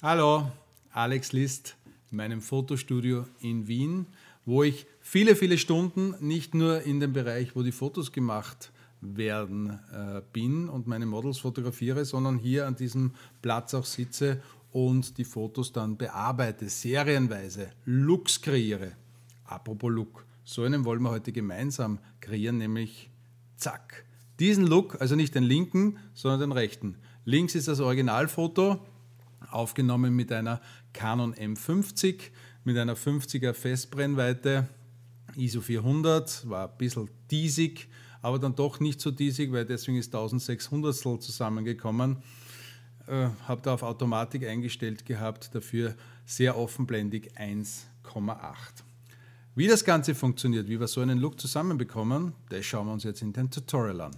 Hallo, Alex List in meinem Fotostudio in Wien, wo ich viele Stunden nicht nur in dem Bereich, wo die Fotos gemacht werden, bin und meine Models fotografiere, sondern hier an diesem Platz auch sitze und die Fotos dann bearbeite, serienweise, Looks kreiere. Apropos Look, so einen wollen wir heute gemeinsam kreieren, nämlich zack. Diesen Look, also nicht den linken, sondern den rechten. Links ist das Originalfoto, aufgenommen mit einer Canon M50, mit einer 50er Festbrennweite, ISO 400, war ein bisschen diesig, aber dann doch nicht so diesig, weil deswegen ist 1600 zusammengekommen. Habe da auf Automatik eingestellt gehabt, dafür sehr offenblendig 1,8. Wie das Ganze funktioniert, wie wir so einen Look zusammenbekommen, das schauen wir uns jetzt in dem Tutorial an.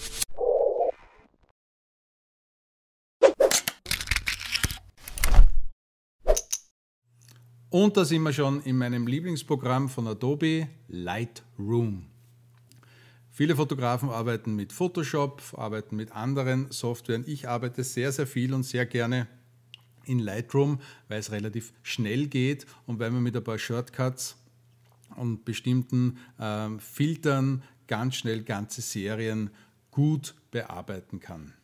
Und da sind wir schon in meinem Lieblingsprogramm von Adobe, Lightroom. Viele Fotografen arbeiten mit Photoshop, arbeiten mit anderen Softwaren. Ich arbeite sehr viel und sehr gerne in Lightroom, weil es relativ schnell geht und weil man mit ein paar Shortcuts und bestimmten Filtern ganz schnell ganze Serien gut bearbeiten kann.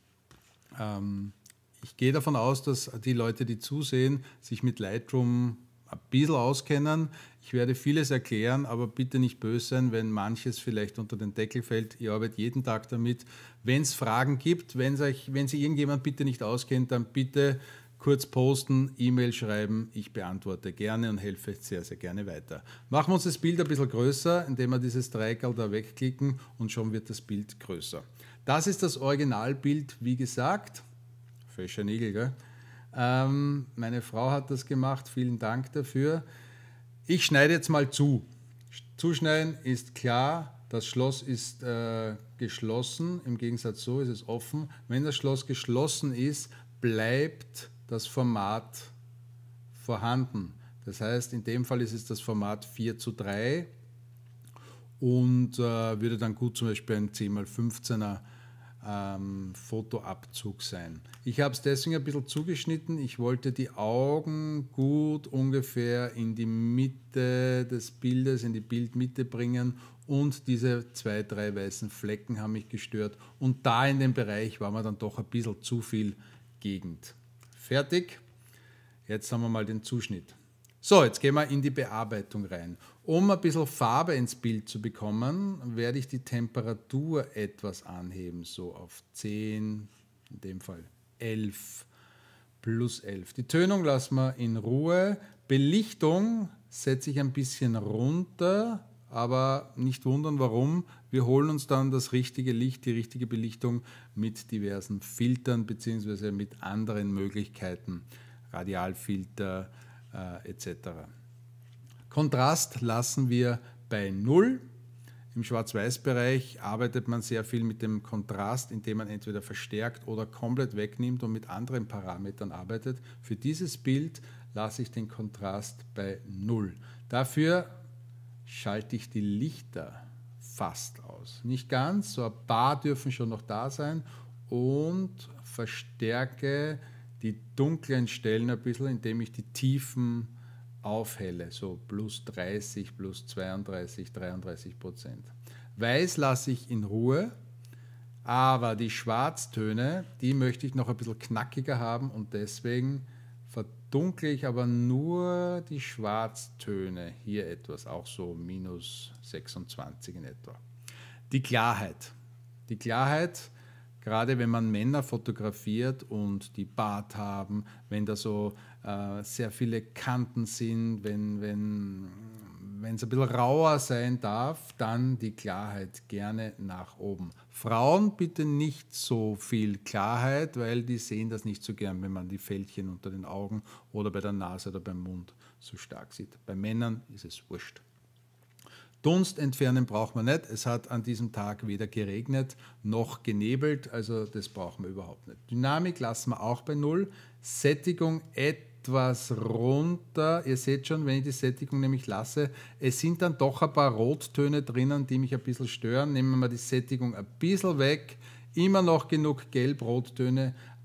Ich gehe davon aus, dass die Leute, die zusehen, sich mit Lightroom ein bisschen auskennen. Ich werde vieles erklären, aber bitte nicht böse sein, wenn manches vielleicht unter den Deckel fällt. Ich arbeite jeden Tag damit. Wenn es Fragen gibt, wenn sich irgendjemand bitte nicht auskennt, dann bitte kurz posten, E-Mail schreiben. Ich beantworte gerne und helfe sehr gerne weiter. Machen wir uns das Bild ein bisschen größer, indem wir dieses Dreieckerl da wegklicken und schon wird das Bild größer. Das ist das Originalbild, wie gesagt. Fescher Nigel, gell? Meine Frau hat das gemacht, vielen Dank dafür. Ich schneide jetzt mal zu. Zuschneiden ist klar, das Schloss ist geschlossen, im Gegensatz so ist es offen. Wenn das Schloss geschlossen ist, bleibt das Format vorhanden. Das heißt, in dem Fall ist es das Format 4:3 und würde dann gut zum Beispiel ein 10x15er Fotoabzug sein. Ich habe es deswegen ein bisschen zugeschnitten. Ich wollte die Augen gut ungefähr in die Mitte des Bildes, in die Bildmitte bringen und diese 2-3 weißen Flecken haben mich gestört und da in dem Bereich war mir dann doch ein bisschen zu viel Gegend. Fertig. Jetzt haben wir mal den Zuschnitt. So, jetzt gehen wir in die Bearbeitung rein. Um ein bisschen Farbe ins Bild zu bekommen, werde ich die Temperatur etwas anheben, so auf 10, in dem Fall 11, plus 11. Die Tönung lassen wir in Ruhe. Belichtung setze ich ein bisschen runter, aber nicht wundern, warum. Wir holen uns dann das richtige Licht, die richtige Belichtung mit diversen Filtern bzw. mit anderen Möglichkeiten, Radialfilter, etc. Kontrast lassen wir bei 0. Im Schwarz-Weiß-Bereich arbeitet man sehr viel mit dem Kontrast, indem man entweder verstärkt oder komplett wegnimmt und mit anderen Parametern arbeitet. Für dieses Bild lasse ich den Kontrast bei 0. Dafür schalte ich die Lichter fast aus. Nicht ganz, so ein paar dürfen schon noch da sein und verstärke die dunklen Stellen ein bisschen, indem ich die Tiefen aufhelle, so plus 30, plus 32, 33%. Weiß lasse ich in Ruhe, aber die Schwarztöne, die möchte ich noch ein bisschen knackiger haben und deswegen verdunkle ich aber nur die Schwarztöne, hier etwas, auch so minus 26 in etwa. Die Klarheit. Die Klarheit, gerade wenn man Männer fotografiert und die Bart haben, wenn da so sehr viele Kanten sind, wenn es ein bisschen rauer sein darf, dann die Klarheit gerne nach oben. Frauen bitte nicht so viel Klarheit, weil die sehen das nicht so gern, wenn man die Fältchen unter den Augen oder bei der Nase oder beim Mund so stark sieht. Bei Männern ist es wurscht. Dunst entfernen braucht man nicht. Es hat an diesem Tag weder geregnet noch genebelt, also das brauchen wir überhaupt nicht. Dynamik lassen wir auch bei 0. Sättigung etwas runter. Ihr seht schon, wenn ich die Sättigung nämlich lasse, es sind dann doch ein paar Rottöne drinnen, die mich ein bisschen stören. Nehmen wir mal die Sättigung ein bisschen weg. Immer noch genug Gelb-Rottöne,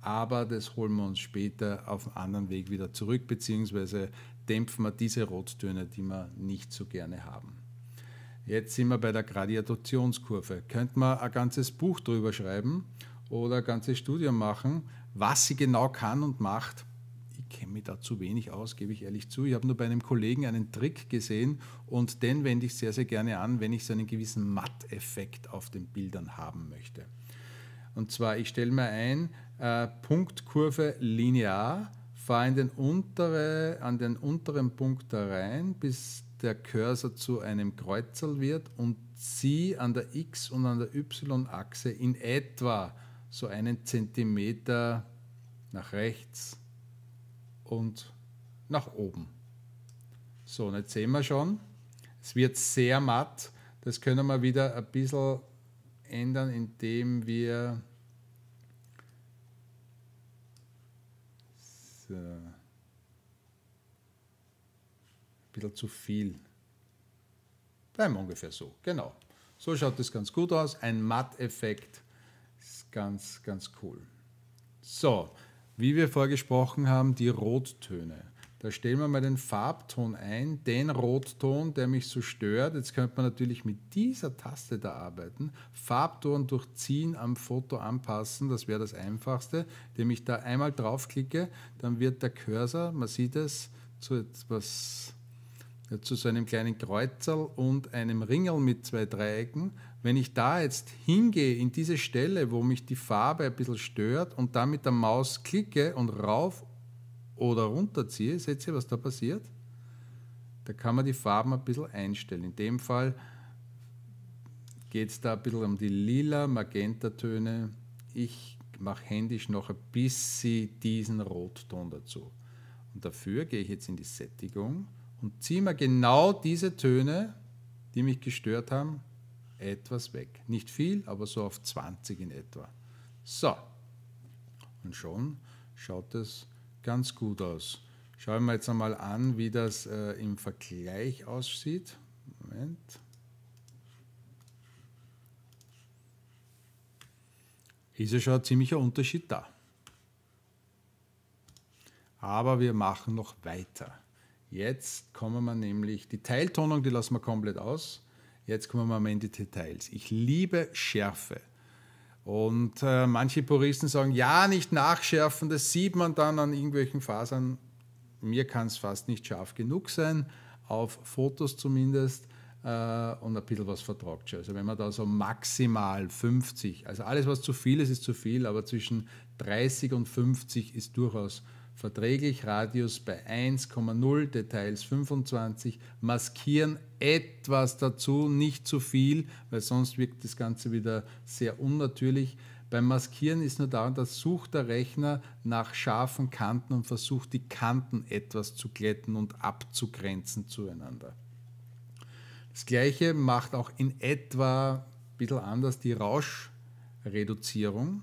aber das holen wir uns später auf einem anderen Weg wieder zurück, beziehungsweise dämpfen wir diese Rottöne, die wir nicht so gerne haben. Jetzt sind wir bei der Gradationskurve. Könnte man ein ganzes Buch drüber schreiben oder ein ganzes Studium machen, was sie genau kann und macht. Ich kenne mich da zu wenig aus, gebe ich ehrlich zu. Ich habe nur bei einem Kollegen einen Trick gesehen und den wende ich sehr, sehr gerne an, wenn ich so einen gewissen Matteffekt auf den Bildern haben möchte. Und zwar, ich stelle mir ein, Punktkurve linear, fahre an den unteren Punkt da rein, bis der Cursor zu einem Kreuzel wird und ziehe an der X- und an der Y-Achse in etwa so einen Zentimeter nach rechts und nach oben. So, und jetzt sehen wir schon, es wird sehr matt. Das können wir wieder ein bisschen ändern, indem wir so, ein bisschen zu viel. Bleiben ungefähr so, genau. So schaut das ganz gut aus. Ein Matteffekt ist ganz, ganz cool. So, wie wir vorgesprochen haben, die Rottöne. Da stellen wir mal den Farbton ein, den Rotton, der mich so stört. Jetzt könnte man natürlich mit dieser Taste da arbeiten. Farbton durchziehen, am Foto anpassen, das wäre das Einfachste. Indem ich da einmal draufklicke, dann wird der Cursor, man sieht es, zu so einem kleinen Kreuzel und einem Ringel mit zwei Dreiecken. Wenn ich da jetzt hingehe in diese Stelle, wo mich die Farbe ein bisschen stört und dann mit der Maus klicke und rauf oder runter ziehe, seht ihr, was da passiert? Da kann man die Farben ein bisschen einstellen. In dem Fall geht es da ein bisschen um die lila, Magentatöne. Ich mache händisch noch ein bisschen diesen Rotton dazu. Und dafür gehe ich jetzt in die Sättigung und ziehe mir genau diese Töne, die mich gestört haben, etwas weg. Nicht viel, aber so auf 20 in etwa. So, und schon schaut es ganz gut aus. Schauen wir jetzt einmal an, wie das im Vergleich aussieht. Moment. Ist ja schon ein ziemlicher Unterschied da. Aber wir machen noch weiter. Jetzt kommen wir nämlich, die Teiltonung, die lassen wir komplett aus. Jetzt kommen wir mal in die Details. Ich liebe Schärfe. Und manche Puristen sagen, ja, nicht nachschärfen, das sieht man dann an irgendwelchen Fasern. Mir kann es fast nicht scharf genug sein, auf Fotos zumindest, und ein bisschen was vertragt schon. Also wenn man da so maximal 50, also alles was zu viel ist, ist zu viel, aber zwischen 30 und 50 ist durchaus verträglich. Radius bei 1,0, Details 25, maskieren etwas dazu, nicht zu viel, weil sonst wirkt das Ganze wieder sehr unnatürlich. Beim Maskieren ist nur daran, dass sucht der Rechner nach scharfen Kanten und versucht die Kanten etwas zu glätten und abzugrenzen zueinander. Das gleiche macht auch in etwa ein bisschen anders die Rauschreduzierung.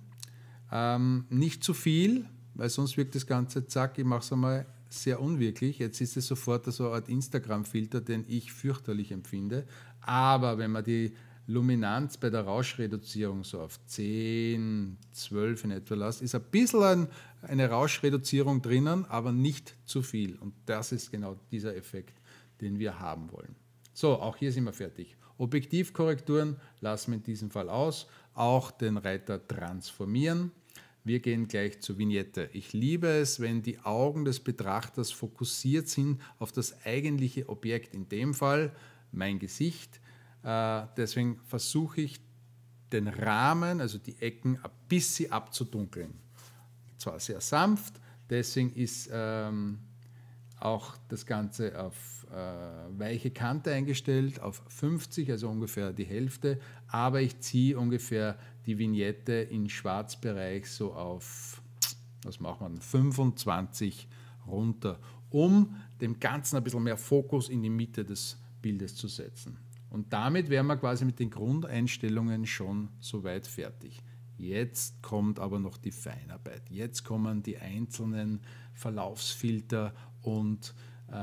Nicht zu viel, weil sonst wirkt das Ganze, zack, ich mache es einmal sehr unwirklich. Jetzt ist es sofort so eine Art Instagram-Filter, den ich fürchterlich empfinde. Aber wenn man die Luminanz bei der Rauschreduzierung so auf 10, 12 in etwa lässt, ist ein bisschen eine Rauschreduzierung drinnen, aber nicht zu viel. Und das ist genau dieser Effekt, den wir haben wollen. So, auch hier sind wir fertig. Objektivkorrekturen lassen wir in diesem Fall aus. Auch den Reiter transformieren. Wir gehen gleich zur Vignette. Ich liebe es, wenn die Augen des Betrachters fokussiert sind auf das eigentliche Objekt, in dem Fall mein Gesicht. Deswegen versuche ich den Rahmen, also die Ecken, ein bisschen abzudunkeln. Zwar sehr sanft, deswegen ist auch das Ganze auf weiche Kante eingestellt, auf 50, also ungefähr die Hälfte, aber ich ziehe ungefähr die Vignette in Schwarzbereich so auf, was machen wir, 25 runter, um dem Ganzen ein bisschen mehr Fokus in die Mitte des Bildes zu setzen. Und damit wären wir quasi mit den Grundeinstellungen schon soweit fertig. Jetzt kommt aber noch die Feinarbeit. Jetzt kommen die einzelnen Verlaufsfilter und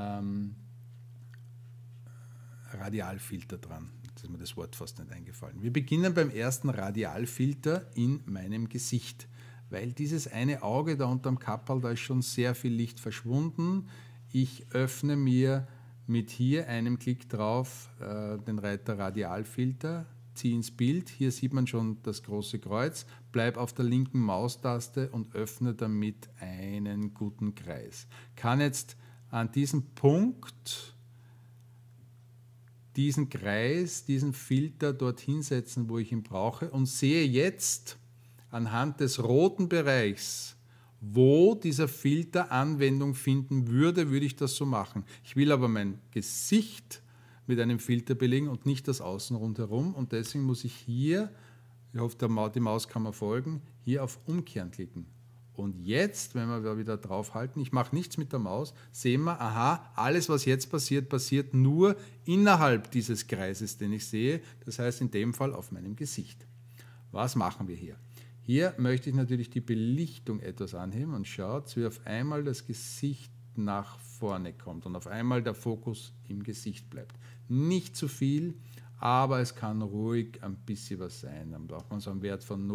Radialfilter dran. Jetzt ist mir das Wort fast nicht eingefallen. Wir beginnen beim ersten Radialfilter in meinem Gesicht. weil dieses eine Auge da unterm Kapperl, da ist schon sehr viel Licht verschwunden. Ich öffne mir mit hier einem Klick drauf den Reiter Radialfilter, ziehe ins Bild. Hier sieht man schon das große Kreuz, bleibe auf der linken Maustaste und öffne damit einen guten Kreis. Kann jetzt an diesem Punkt diesen Kreis, diesen Filter dorthin setzen, wo ich ihn brauche und sehe jetzt anhand des roten Bereichs, wo dieser Filter Anwendung finden würde, würde ich das so machen. Ich will aber mein Gesicht mit einem Filter belegen und nicht das Außen rundherum und deswegen muss ich hier, ich hoffe, die Maus kann man folgen, hier auf Umkehren klicken. Und jetzt, wenn wir wieder draufhalten, ich mache nichts mit der Maus, sehen wir, aha, alles was jetzt passiert, passiert nur innerhalb dieses Kreises, den ich sehe, das heißt in dem Fall auf meinem Gesicht. Was machen wir hier? Hier möchte ich natürlich die Belichtung etwas anheben und schaut, wie auf einmal das Gesicht nach vorne kommt und auf einmal der Fokus im Gesicht bleibt. Nicht zu viel, aber es kann ruhig ein bisschen was sein. Dann braucht man so einen Wert von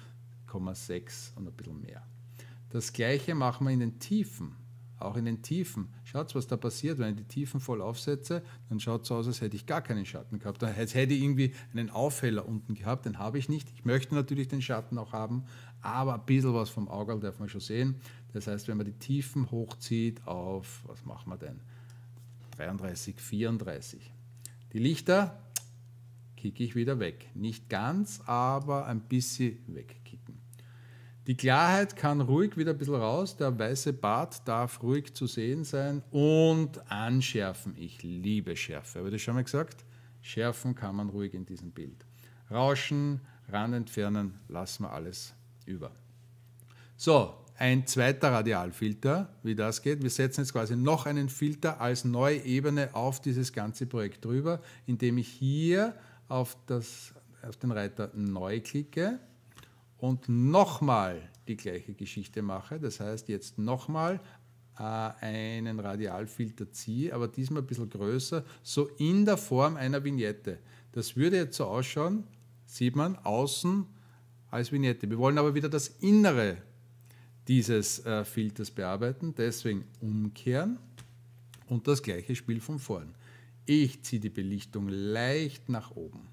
0,6 und ein bisschen mehr. Das gleiche machen wir in den Tiefen. Auch in den Tiefen. Schaut, was da passiert, wenn ich die Tiefen voll aufsetze, dann schaut es so aus, als hätte ich gar keinen Schatten gehabt. Als hätte ich irgendwie einen Aufheller unten gehabt, den habe ich nicht. Ich möchte natürlich den Schatten auch haben, aber ein bisschen was vom Auge darf man schon sehen. Das heißt, wenn man die Tiefen hochzieht auf, was machen wir denn? 33, 34. Die Lichter kicke ich wieder weg. Nicht ganz, aber ein bisschen wegkicken. Die Klarheit kann ruhig wieder ein bisschen raus, der weiße Bart darf ruhig zu sehen sein und anschärfen. Ich liebe Schärfe, habe ich das schon mal gesagt? Schärfen kann man ruhig in diesem Bild. Rauschen, Rand entfernen, lassen wir alles über. So, ein zweiter Radialfilter, wie das geht. Wir setzen jetzt quasi noch einen Filter als neue Ebene auf dieses ganze Projekt drüber, indem ich hier auf den Reiter Neu klicke und nochmal die gleiche Geschichte mache. Das heißt, jetzt nochmal einen Radialfilter ziehe, aber diesmal ein bisschen größer, so in der Form einer Vignette. Das würde jetzt so ausschauen, sieht man, außen als Vignette. Wir wollen aber wieder das Innere dieses Filters bearbeiten, deswegen umkehren und das gleiche Spiel von vorn. Ich ziehe die Belichtung leicht nach oben.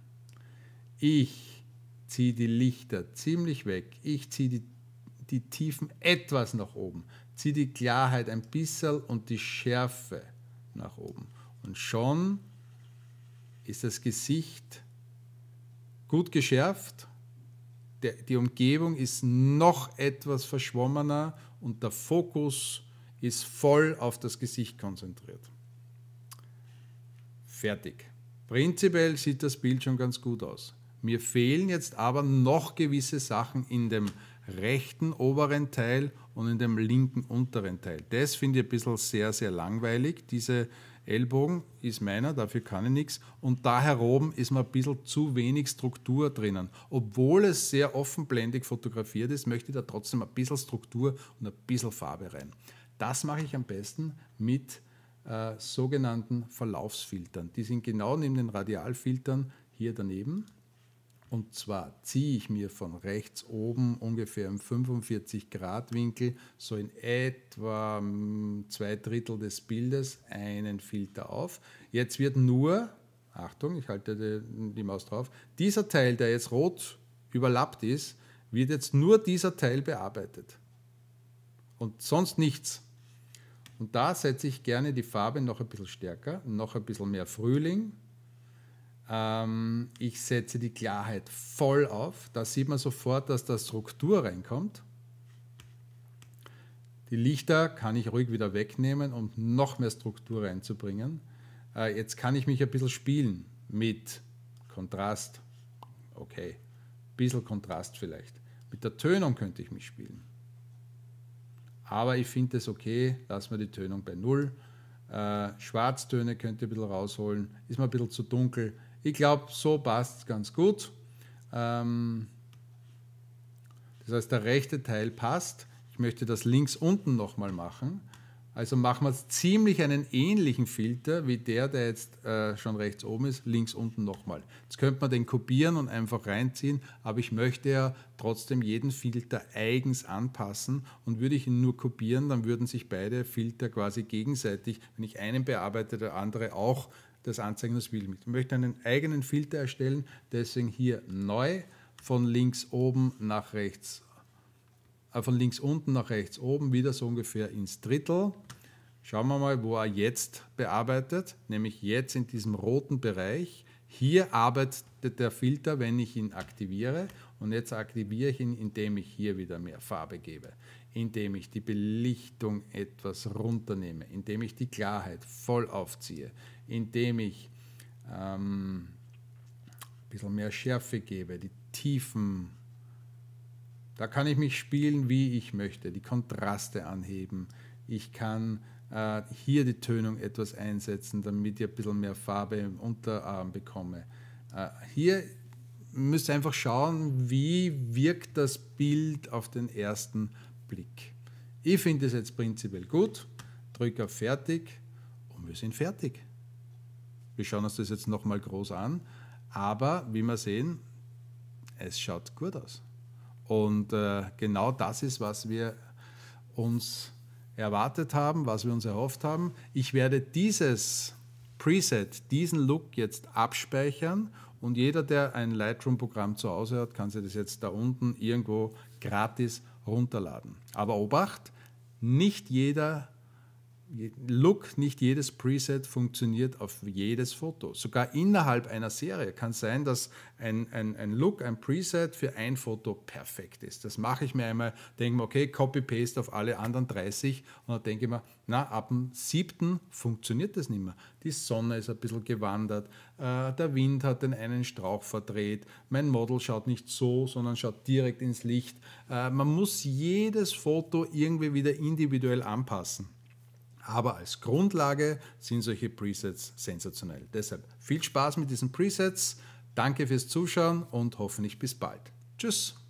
Ich ziehe die Lichter ziemlich weg. Ich ziehe die Tiefen etwas nach oben. Ziehe die Klarheit ein bisschen und die Schärfe nach oben. Und schon ist das Gesicht gut geschärft. Die Umgebung ist noch etwas verschwommener und der Fokus ist voll auf das Gesicht konzentriert. Fertig. Prinzipiell sieht das Bild schon ganz gut aus. Mir fehlen jetzt aber noch gewisse Sachen in dem rechten oberen Teil und in dem linken unteren Teil. Das finde ich ein bisschen sehr, sehr langweilig. Diese Ellbogen ist meiner, dafür kann ich nichts. Und da heroben ist mir ein bisschen zu wenig Struktur drinnen. Obwohl es sehr offenblendig fotografiert ist, möchte ich da trotzdem ein bisschen Struktur und ein bisschen Farbe rein. Das mache ich am besten mit sogenannten Verlaufsfiltern. Die sind genau neben den Radialfiltern hier daneben. Und zwar ziehe ich mir von rechts oben ungefähr im 45-Grad-Winkel, so in etwa 2/3 des Bildes, einen Filter auf. Jetzt wird nur, Achtung, ich halte die Maus drauf, dieser Teil, der jetzt rot überlappt ist, wird jetzt nur dieser Teil bearbeitet. Und sonst nichts. Und da setze ich gerne die Farbe noch ein bisschen stärker, noch ein bisschen mehr Frühling. Ich setze die Klarheit voll auf. Da sieht man sofort, dass da Struktur reinkommt. Die Lichter kann ich ruhig wieder wegnehmen, um noch mehr Struktur reinzubringen. Jetzt kann ich mich ein bisschen spielen mit Kontrast. Okay, ein bisschen Kontrast vielleicht. Mit der Tönung könnte ich mich spielen. Aber ich finde es okay, lassen wir die Tönung bei 0. Schwarztöne könnt ihr ein bisschen rausholen. Ist mir ein bisschen zu dunkel. Ich glaube, so passt es ganz gut. Das heißt, der rechte Teil passt. Ich möchte das links unten nochmal machen. Also machen wir ziemlich einen ähnlichen Filter wie der jetzt schon rechts oben ist, links unten nochmal. Jetzt könnte man den kopieren und einfach reinziehen, aber ich möchte ja trotzdem jeden Filter eigens anpassen, und würde ich ihn nur kopieren, dann würden sich beide Filter quasi gegenseitig, wenn ich einen bearbeite, der andere auch das anzeigen, das will. Ich möchte einen eigenen Filter erstellen, deswegen hier neu, von links oben nach rechts, von links unten nach rechts oben, wieder so ungefähr ins Drittel. Schauen wir mal, wo er jetzt bearbeitet, nämlich jetzt in diesem roten Bereich. Hier arbeitet der Filter, wenn ich ihn aktiviere, und jetzt aktiviere ich ihn, indem ich hier wieder mehr Farbe gebe, indem ich die Belichtung etwas runternehme, indem ich die Klarheit voll aufziehe, indem ich ein bisschen mehr Schärfe gebe, die Tiefen. Da kann ich mich spielen, wie ich möchte, die Kontraste anheben. Ich kann hier die Tönung etwas einsetzen, damit ich ein bisschen mehr Farbe im Unterarm bekomme. Hier müsst ihr einfach schauen, wie wirkt das Bild auf den ersten Blick. Ich finde es jetzt prinzipiell gut, drücke auf Fertig und wir sind fertig. Wir schauen uns das jetzt nochmal groß an, aber wie wir sehen, es schaut gut aus. Und genau das ist, was wir uns erwartet haben, was wir uns erhofft haben. Ich werde dieses Preset, diesen Look jetzt abspeichern, und jeder, der ein Lightroom-Programm zu Hause hat, kann sich das jetzt da unten irgendwo gratis runterladen. Aber Obacht, nicht jeder Look, nicht jedes Preset funktioniert auf jedes Foto. Sogar innerhalb einer Serie kann es sein, dass ein Look, ein Preset für ein Foto perfekt ist. Das mache ich mir einmal, denke mir, okay, Copy-Paste auf alle anderen 30, und dann denke ich mir, na, ab dem 7. funktioniert das nicht mehr. Die Sonne ist ein bisschen gewandert, der Wind hat den einen Strauch verdreht, mein Model schaut nicht so, sondern schaut direkt ins Licht. Man muss jedes Foto irgendwie wieder individuell anpassen. Aber als Grundlage sind solche Presets sensationell. Deshalb viel Spaß mit diesen Presets. Danke fürs Zuschauen und hoffentlich bis bald. Tschüss.